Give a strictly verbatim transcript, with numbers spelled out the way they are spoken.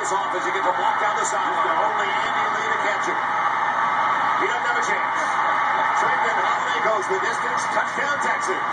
this off as he gets a block down the sideline. Only Andy Lee to catch it. He doesn't have a chance. Trindon, Holliday goes the distance. Touchdown, Texas.